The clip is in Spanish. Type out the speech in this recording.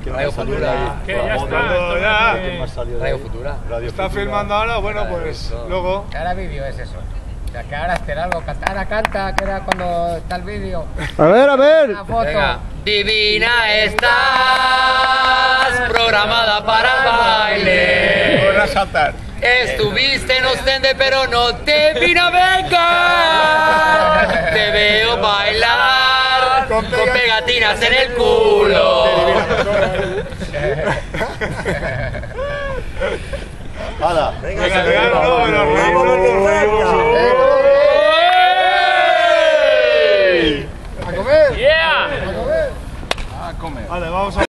Radio Futura. Que ya está. ¿Quién más salió de Radio ahí? Futura. Radio Está Futura. filmando ahora, bueno, pues luego. Ahora vídeo es eso. O sea, que ahora espera algo, ahora canta, que era cuando está el vídeo. A ver. Una foto. Venga. Divina estás, programada para el baile. Voy a saltar. Estuviste en Ostende, pero no te vino a vengar. Te veo bailar con pegatinas en el culo. ¡Hala! Venga, no,